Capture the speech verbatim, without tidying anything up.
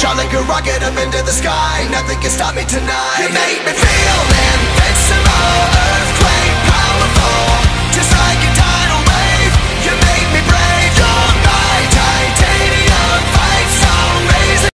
Shot like a rocket up into the sky. Nothing can stop me tonight. You make me feel